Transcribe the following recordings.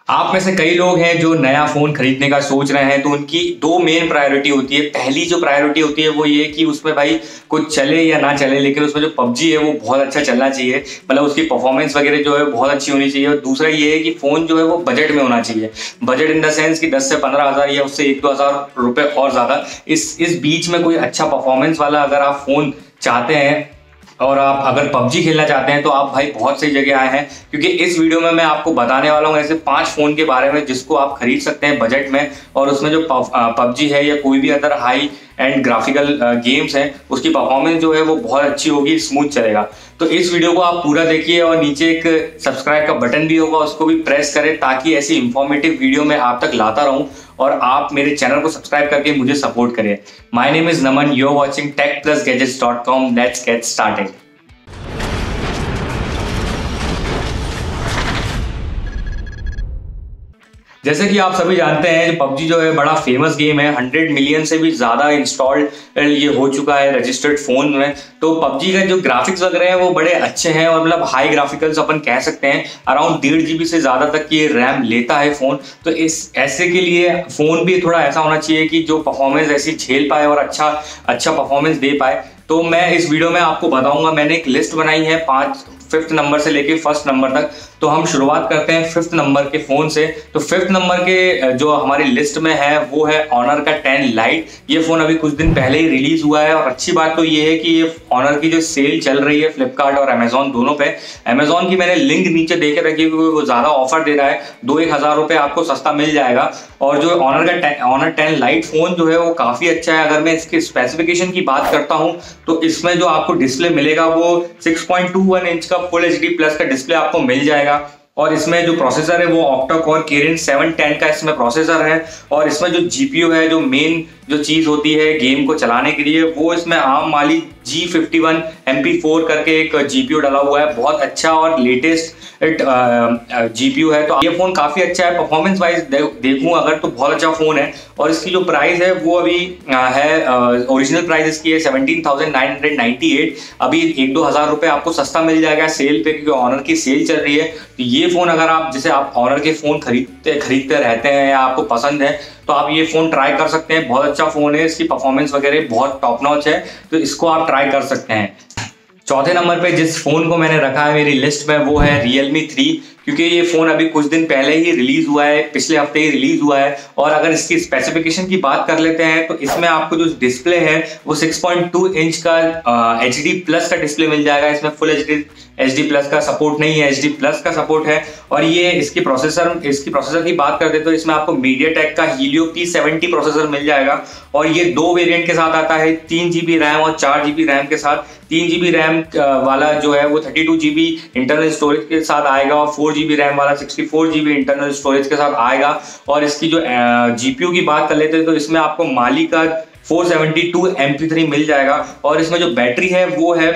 आप में से कई लोग हैं जो नया फ़ोन खरीदने का सोच रहे हैं, तो उनकी 2 मेन प्रायोरिटी होती है। पहली जो प्रायोरिटी होती है वो ये कि उसमें भाई कुछ चले या ना चले, लेकिन उसमें जो पबजी है वो बहुत अच्छा चलना चाहिए। मतलब उसकी परफॉर्मेंस वगैरह जो है बहुत अच्छी होनी चाहिए। और दूसरा ये है कि फ़ोन जो है वो बजट में होना चाहिए। बजट इन द सेंस कि 10 से 15 हज़ार या उससे 1-2 हज़ार रुपये और ज़्यादा, इस बीच में कोई अच्छा परफॉर्मेंस वाला अगर आप फ़ोन चाहते हैं और आप अगर पबजी खेलना चाहते हैं, तो आप भाई बहुत सही जगह आए हैं। क्योंकि इस वीडियो में मैं आपको बताने वाला हूँ ऐसे 5 फ़ोन के बारे में जिसको आप खरीद सकते हैं बजट में, और उसमें जो पबजी है या कोई भी other high end graphical games हैं, उसकी परफॉर्मेंस जो है वो बहुत अच्छी होगी, स्मूथ चलेगा। तो इस वीडियो को आप पूरा देखिए और नीचे एक सब्सक्राइब का बटन भी होगा, उसको भी प्रेस करें ताकि ऐसी इंफॉर्मेटिव वीडियो मैं आप तक लाता रहूं और आप मेरे चैनल को सब्सक्राइब करके मुझे सपोर्ट करें। My name is Naman, you are watching techplusgadgets.com। Let's get started. जैसे कि आप सभी जानते हैं, पबजी जो है बड़ा फेमस गेम है। 100 मिलियन से भी ज़्यादा इंस्टॉल्ड ये हो चुका है रजिस्टर्ड फ़ोन में। तो पबजी का जो ग्राफिक्स वगैरह हैं वो बड़े अच्छे हैं और मतलब हाई ग्राफिकल्स अपन कह सकते हैं। अराउंड 1.5 GB से ज़्यादा तक ये रैम लेता है फ़ोन। तो इस ऐसे के लिए फ़ोन भी थोड़ा ऐसा होना चाहिए कि जो परफॉर्मेंस ऐसी झेल पाए और अच्छा परफॉर्मेंस दे पाए। तो मैं इस वीडियो में आपको बताऊंगा, मैंने एक लिस्ट बनाई है 5th नंबर से लेके 1st नंबर तक। तो हम शुरुआत करते हैं 5th नंबर के फ़ोन से। तो 5th नंबर के जो हमारी लिस्ट में है वो है ऑनर का 10 लाइट। ये फ़ोन अभी कुछ दिन पहले ही रिलीज़ हुआ है और अच्छी बात तो ये है कि ये ऑनर की जो सेल चल रही है फ्लिपकार्ट और अमेजोन दोनों पे। अमेजोन की मैंने लिंक नीचे दे के रखी है क्योंकि वो ज़्यादा ऑफर दे रहा है, 2-1 हज़ार रुपये आपको सस्ता मिल जाएगा। और जो ऑनर 10 लाइट फ़ोन जो है वो काफ़ी अच्छा है। अगर मैं इसके स्पेसिफिकेशन की बात करता हूँ तो इसमें जो आपको डिस्प्ले मिलेगा वो 6.21 इंच का फुल HD प्लस का डिस्प्ले आपको मिल जाएगा। और इसमें जो प्रोसेसर है वो ऑक्टा कोर Kirin 710 का इसमें प्रोसेसर है। और इसमें जो GPU है, जो मेन जो चीज़ होती है गेम को चलाने के लिए, वो इसमें आर्म माली G51 MP4 करके एक GPU डाला हुआ है। बहुत अच्छा और लेटेस्ट GPU है। तो ये फ़ोन काफ़ी अच्छा है। परफॉर्मेंस वाइज देखूँ अगर तो बहुत अच्छा फ़ोन है। और इसकी जो प्राइस है वो अभी है ओरिजिनल प्राइस इसकी है 17,998। अभी 1-2 हज़ार रुपये आपको सस्ता मिल जाएगा सेल पे, क्योंकि ऑनर की सेल चल रही है। तो ये फ़ोन अगर आप जैसे आप ऑनर के फ़ोन खरीदते रहते हैं या आपको पसंद है तो आप ये फ़ोन ट्राई कर सकते हैं। बहुत अच्छा फ़ोन है, इसकी परफॉर्मेंस वगैरह बहुत टॉप नॉच है, तो इसको आप ट्राई कर सकते हैं। चौथे नंबर पे जिस फ़ोन को मैंने रखा है मेरी लिस्ट में वो है Realme 3, क्योंकि ये फ़ोन अभी कुछ दिन पहले ही रिलीज़ हुआ है, पिछले हफ्ते ही रिलीज़ हुआ है। और अगर इसकी स्पेसिफिकेशन की बात कर लेते हैं तो इसमें आपको जो डिस्प्ले है वो 6.2 इंच का HD प्लस का डिस्प्ले मिल जाएगा। इसमें फुल HD प्लस का सपोर्ट नहीं है, HD प्लस का सपोर्ट है। और ये इसकी प्रोसेसर की बात करते हैं तो इसमें आपको MediaTek का Helio P70 प्रोसेसर मिल जाएगा। और ये 2 वेरिएंट के साथ आता है, 3 GB रैम और 4 GB रैम के साथ। 3 GB रैम वाला जो है वो 32 GB इंटरनल स्टोरेज के साथ आएगा और 4 GB रैम वाला 64 GB इंटरनल स्टोरेज के साथ आएगा। और इसकी जो GPU की बात कर लेते हैं तो इसमें आपको माली का 472 MP3 मिल जाएगा। और इसमें जो बैटरी है वो है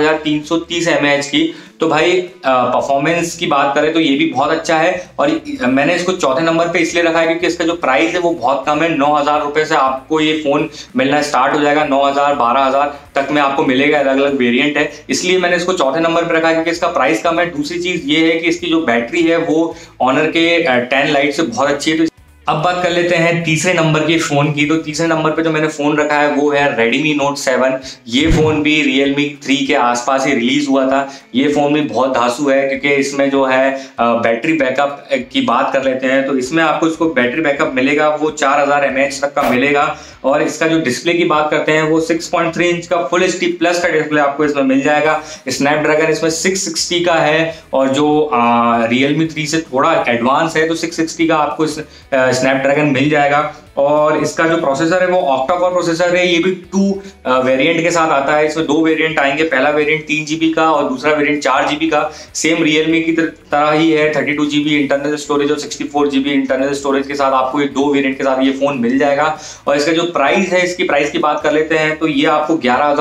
4330 mAh की। तो भाई परफॉर्मेंस की बात करें तो ये भी बहुत अच्छा है। और मैंने इसको चौथे नंबर पे इसलिए रखा है क्योंकि इसका जो प्राइस है वो बहुत कम है। 9,000 रुपये से आपको ये फ़ोन मिलना स्टार्ट हो जाएगा। 9,000 12,000 तक में आपको मिलेगा, अलग अलग वेरिएंट है, इसलिए मैंने इसको चौथे नंबर पे रखा है क्योंकि इसका प्राइस कम है। दूसरी चीज़ ये है कि इसकी जो बैटरी है वो ऑनर के 10 लाइट से बहुत अच्छी है। अब बात कर लेते हैं तीसरे नंबर के फ़ोन की। तो तीसरे नंबर पे जो मैंने फ़ोन रखा है वो है Redmi Note 7। ये फ़ोन भी Realme 3 के आसपास ही रिलीज़ हुआ था। ये फ़ोन भी बहुत धांसू है क्योंकि इसमें जो है बैटरी बैकअप की बात कर लेते हैं तो इसमें आपको इसको बैटरी बैकअप मिलेगा वो 4000 mAh तक का मिलेगा। और इसका जो डिस्प्ले की बात करते हैं वो 6.3 इंच का फुल HD प्लस का डिस्प्ले आपको इसमें मिल जाएगा। स्नैपड्रैगन इसमें 660 का है और जो Realme 3 से थोड़ा एडवांस है तो 660 का आपको स्नैपड्रैगन मिल जाएगा। और इसका जो प्रोसेसर है वो ऑक्टा कोर प्रोसेसर है। ये भी 2 वेरिएंट के साथ आता है। इसमें 2 वेरिएंट आएंगे, पहला वेरिएंट 3 GB का और दूसरा वेरिएंट 4 GB का। सेम Realme की तरह ही है, 32 GB इंटरनल स्टोरेज और 64 GB इंटरनल स्टोरेज के साथ आपको ये 2 वेरिएंट के साथ ये फ़ोन मिल जाएगा। और इसका जो प्राइस है, इसकी प्राइस की बात कर लेते हैं तो ये आपको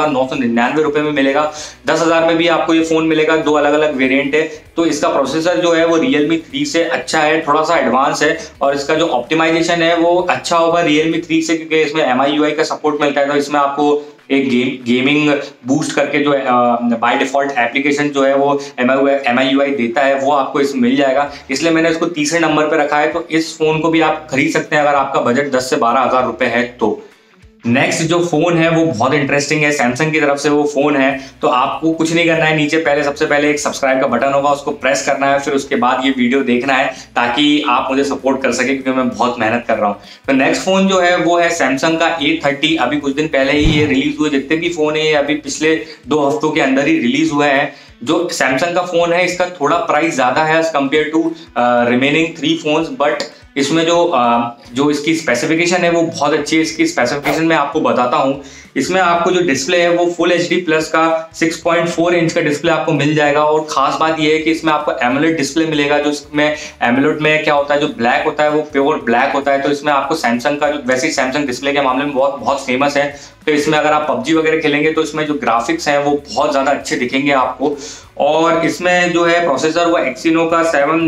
11,999 रुपये में मिलेगा। 10,000 में भी आपको ये फ़ोन मिलेगा। 2 अलग अलग वेरिएंट है। तो इसका प्रोसेसर जो है वो Realme 3 से अच्छा है, थोड़ा सा एडवांस है। और इसका जो ऑप्टिमाइजेशन है वो अच्छा होगा Realme 3 से, क्योंकि इसमें MIUI का सपोर्ट मिलता है। तो इसमें आपको एक गेमिंग बूस्ट करके जो बाय डिफॉल्ट एप्लीकेशन जो है वो MIUI देता है, वो आपको इसमें मिल जाएगा। इसलिए मैंने इसको तीसरे नंबर पे रखा है। तो इस फोन को भी आप खरीद सकते हैं अगर आपका बजट 10 से 12 हज़ार रुपए है तो। नेक्स्ट जो फोन है वो बहुत इंटरेस्टिंग है, सैमसंग की तरफ से वो फोन है। तो आपको कुछ नहीं करना है, नीचे सबसे पहले एक सब्सक्राइब का बटन होगा, उसको प्रेस करना है, फिर उसके बाद ये वीडियो देखना है ताकि आप मुझे सपोर्ट कर सके, क्योंकि मैं बहुत मेहनत कर रहा हूँ। तो नेक्स्ट फोन जो है वो है सैमसंग का A30। अभी कुछ दिन पहले ही ये रिलीज हुए। जितने भी फोन है अभी पिछले 2 हफ्तों के अंदर ही रिलीज हुआ है। जो सैमसंग का फोन है इसका थोड़ा प्राइस ज्यादा है as compare to remaining 3 phones, but इसमें जो इसकी स्पेसिफिकेशन है वो बहुत अच्छी है। इसकी स्पेसिफिकेशन मैं आपको बताता हूँ। इसमें आपको जो डिस्प्ले है वो फुल HD प्लस का 6.4 इंच का डिस्प्ले आपको मिल जाएगा। और खास बात यह है कि इसमें आपको एमोलेड डिस्प्ले मिलेगा। जो इसमें एमोलेड में क्या होता है, जो ब्लैक होता है वो प्योर ब्लैक होता है। तो इसमें आपको सैमसंग का जो, वैसे ही सैमसंग डिस्प्ले के मामले में बहुत फेमस है। तो इसमें अगर आप PUBG वगैरह खेलेंगे तो इसमें जो ग्राफिक्स हैं वो बहुत ज्यादा अच्छे दिखेंगे आपको। और इसमें जो है प्रोसेसर वो एक्सिनो का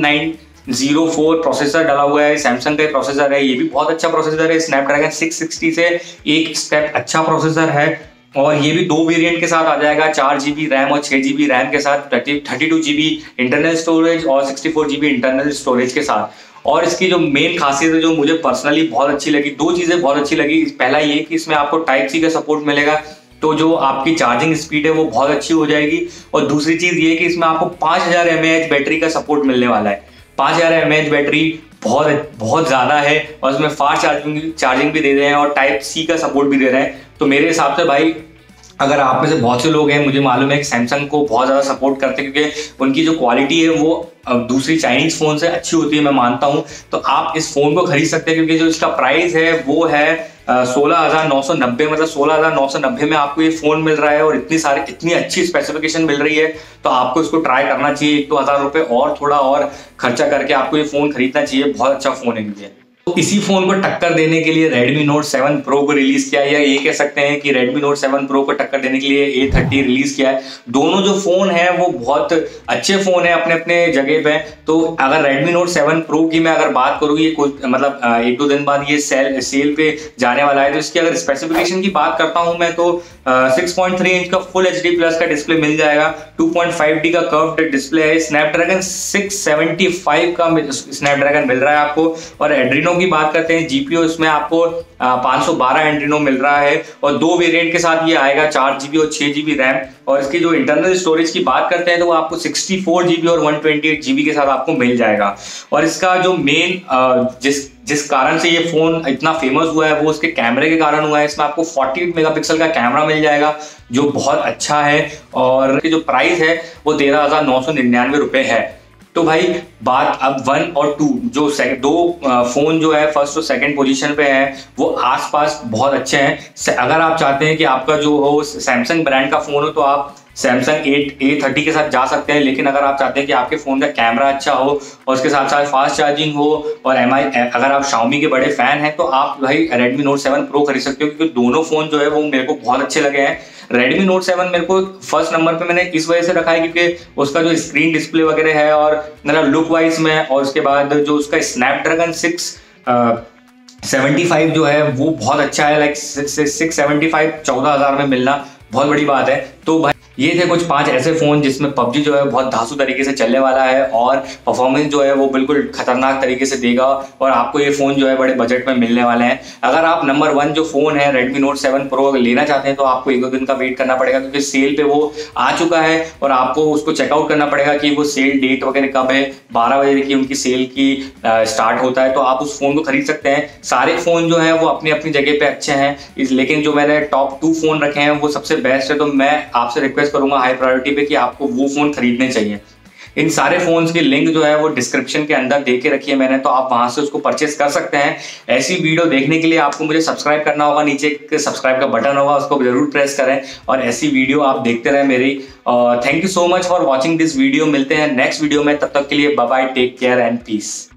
7904 प्रोसेसर डाला हुआ है। सैमसंग का प्रोसेसर है, ये भी बहुत अच्छा प्रोसेसर है। स्नैपड्रैगन 660 से एक स्टेप अच्छा प्रोसेसर है। और ये भी 2 वेरिएंट के साथ आ जाएगा, 4 GB रैम और 6 GB रैम के साथ, 32 GB इंटरनल स्टोरेज और 64 GB इंटरनल स्टोरेज के साथ। और इसकी जो मेन खासियत है जो मुझे पर्सनली बहुत अच्छी लगी, 2 चीजें बहुत अच्छी लगी। पहला ये कि इसमें आपको Type-C का सपोर्ट मिलेगा, तो जो आपकी चार्जिंग स्पीड है वो बहुत अच्छी हो जाएगी। और दूसरी चीज ये कि इसमें आपको 5000 mAh बैटरी का सपोर्ट मिलने वाला है। 5000 mAh बैटरी बहुत ज्यादा है। और इसमें फास्ट चार्जिंग भी दे रहे हैं और Type-C का सपोर्ट भी दे रहे हैं। तो मेरे हिसाब से भाई, अगर आप में से बहुत से लोग हैं, मुझे मालूम है कि सैमसंग को बहुत ज्यादा सपोर्ट करते हैं, क्योंकि उनकी जो क्वालिटी है वो दूसरी चाइनीज फोन से अच्छी होती है, मैं मानता हूं। तो आप इस फोन को खरीद सकते हैं, क्योंकि जो इसका प्राइस है वो है 16,990, मतलब 16,990 में आपको ये फोन मिल रहा है। और इतनी अच्छी स्पेसिफिकेशन मिल रही है, तो आपको इसको ट्राई करना चाहिए। 1-2 हज़ार रुपए और थोड़ा और खर्चा करके आपको ये फोन खरीदना चाहिए। बहुत अच्छा फोन है ये। तो इसी फोन को टक्कर देने के लिए Redmi Note 7 Pro को रिलीज किया, या ये कह सकते हैं कि Redmi Note 7 Pro को टक्कर देने के लिए A30 रिलीज किया है। दोनों जो फोन है वो बहुत अच्छे फोन है अपने अपने जगह पे। तो अगर Redmi Note 7 Pro की मैं अगर बात करूँ, ये कुछ मतलब 1-2 दिन बाद ये सेल पे जाने वाला है। तो इसकी अगर स्पेसिफिकेशन की बात करता हूँ मैं, तो 6.3 इंच का फुल HD प्लस का डिस्प्ले मिल जाएगा। 2.5D का कर्व्ड डिस्प्ले है। स्नैपड्रैगन 675 का स्नैपड्रैगन मिल रहा है आपको। और एड्रीनो की बात करते हैं, GPU इसमें आपको 512 एड्रीनो मिल रहा है। और 2 वेरिएंट के साथ ये आएगा, 4 GB और 6 GB रैम। और इसकी जो इंटरनल स्टोरेज की बात करते हैं तो वो आपको 64 GB और 128 GB के साथ आपको मिल जाएगा। और इसका जो मेन जिस कारण से ये फोन इतना फेमस हुआ है वो उसके कैमरे के कारण हुआ है। इसमें आपको 48 मेगापिक्सल का कैमरा मिल जाएगा, जो बहुत अच्छा है। और जो प्राइस है वो 13,999 रुपए है। तो भाई बात अब 1 और 2 जो दो फोन जो है फर्स्ट और सेकंड पोजीशन पे है, वो आसपास बहुत अच्छे हैं। अगर आप चाहते हैं कि आपका जो हो सैमसंग ब्रांड का फोन हो, तो आप सैमसंग A30 के साथ जा सकते हैं। लेकिन अगर आप चाहते हैं कि आपके फोन का कैमरा अच्छा हो और उसके साथ साथ फास्ट चार्जिंग हो, और अगर आप Xiaomi के बड़े फैन हैं, तो आप भाई Redmi Note 7 Pro खरीद सकते हो, क्योंकि दोनों फोन जो है वो मेरे को बहुत अच्छे लगे हैं। Redmi Note 7 मेरे को फर्स्ट नंबर पे मैंने इस वजह से रखा है क्योंकि उसका जो स्क्रीन डिस्प्ले वगैरह है और मतलब लुक वाइज में, और उसके बाद जो उसका स्नैपड्रैगन 675 जो है वो बहुत अच्छा है। लाइक 675 14,000 में मिलना बहुत बड़ी बात है। तो भाई ये थे कुछ 5 ऐसे फोन जिसमें PUBG जो है बहुत धांसू तरीके से चलने वाला है और परफॉर्मेंस जो है वो बिल्कुल खतरनाक तरीके से देगा, और आपको ये फोन जो है बड़े बजट में मिलने वाले हैं। अगर आप नंबर 1 जो फोन है Redmi Note 7 Pro लेना चाहते हैं, तो आपको 1-2 दिन का वेट करना पड़ेगा, क्योंकि सेल पे वो आ चुका है और आपको उसको चेकआउट करना पड़ेगा कि वो सेल डेट वगैरह कब है। 12 बजे की उनकी सेल की स्टार्ट होता है, तो आप उस फोन को खरीद सकते हैं। सारे फोन जो है वो अपनी अपनी जगह पे अच्छे हैं, लेकिन जो मैंने टॉप 2 फोन रखे हैं वो सबसे बेस्ट है। तो मैं आपसे रिक्वेस्ट करूंगा हाई प्रायोरिटी पे कि आपको वो फोन खरीदने चाहिए। इन सारे फोन्स की लिंक जो है वो डिस्क्रिप्शन के अंदर दे के रखी है मैंने, तो आप वहां से उसको परचेस कर सकते हैं। ऐसी वीडियो देखने के लिए आपको मुझे सब्सक्राइब करना होगा, नीचे एक सब्सक्राइब का बटन होगा, उसको जरूर प्रेस करें और ऐसी वीडियो आप देखते रहें मेरी। Thank you so much for watching this video. मिलते हैं नेक्स्ट वीडियो में, तब तक के लिए bye bye, take care and piece.